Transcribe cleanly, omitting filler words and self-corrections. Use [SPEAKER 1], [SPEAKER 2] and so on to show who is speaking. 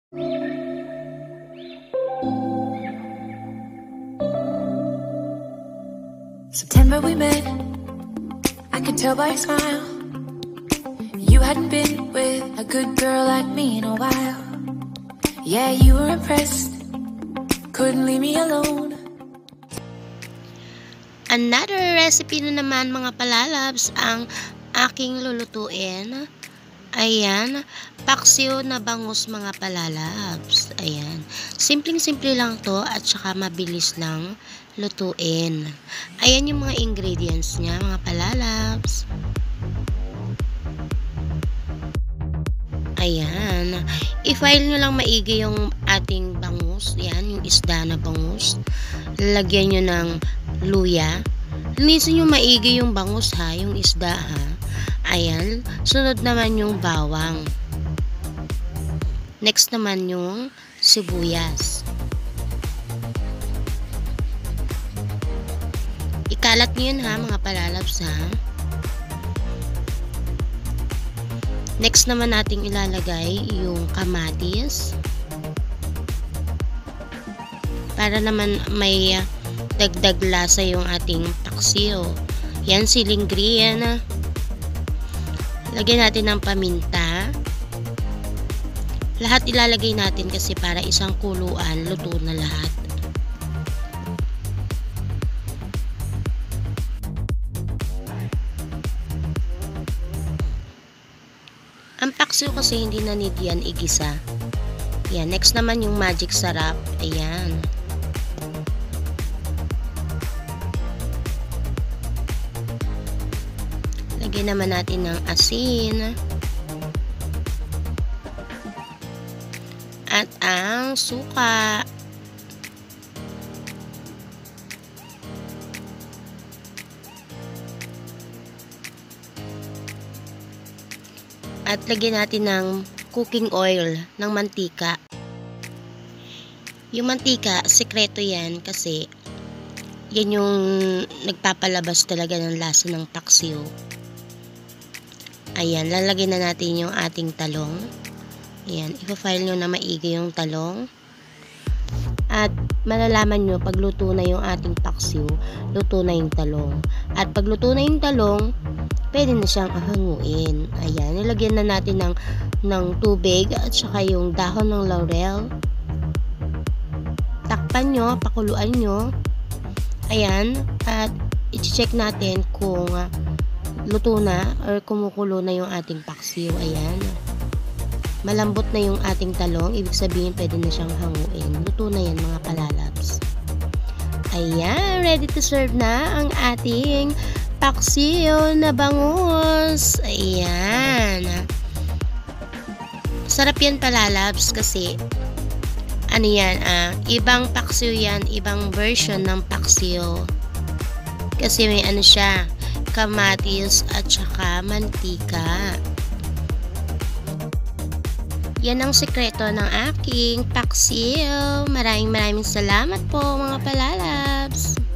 [SPEAKER 1] September we met, I could tell by your smile. You hadn't been with a good girl like me in a while. Yeah, you were impressed, couldn't leave me alone.
[SPEAKER 2] Another recipe na naman mga palalabs ang aking lulutuin. Ayan, paksiw na bangus mga palalabs. Ayan, simpleng-simple lang to at saka mabilis lang lutuin. Ayan yung mga ingredients niya mga palalabs. Ayan, i-file nyo lang maigi yung ating bangus. Ayan, yung isda na bangus. Lagyan nyo ng luya. Linisin nyo maigi yung bangus ha, yung isda ha. Ayan, sunod naman yung bawang. Next naman yung sibuyas. Ikalat nyo yun ha mga palalabs ha. Next naman nating ilalagay yung kamatis. Para naman may dagdag lasa yung ating paksiw. Yan, siling green. Lagyan natin ng paminta. Lahat ilalagay natin kasi para isang kuluan, luto na lahat. Ang paksiw kasi hindi na need yan igisa. Yan, next naman yung magic sarap. Ayan. Lagyan naman natin ng asin. At ang suka. At lagyan natin ng cooking oil, ng mantika. Yung mantika, sekreto yan kasi yan yung nagpapalabas talaga ng lasa ng paksiw. Ayan, lalagyan na natin yung ating talong. Ayan, ipa-file nyo na maigi yung talong. At malalaman nyo pag luto na yung ating paksiw, luto na yung talong. At pag luto na yung talong, pwede na siyang hanguin. Ayan, nilagyan na natin ng tubig at saka yung dahon ng laurel. Takpan nyo, pakuluan nyo. Ayan, at i-check natin kung luto na or kumukulo na yung ating paksiw. Ayan. Malambot na yung ating talong. Ibig sabihin, pwede na siyang hanguin. Luto na yan mga palalabs. Ayan, ready to serve na ang ating paksiw na bangus. Ayan. Sarap yan palalabs kasi ano yan, ibang paksiw yan, ibang version ng paksiw. Kasi may ano siya, kamatis at saka mantika. Yan ang sekreto ng aking paksiw. Maraming salamat po mga palalabs.